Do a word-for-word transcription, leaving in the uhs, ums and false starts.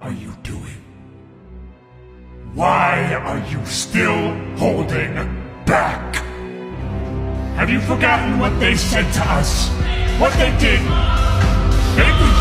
are you doing? Why are you still holding back? Have you forgotten what they said to us? What they did? They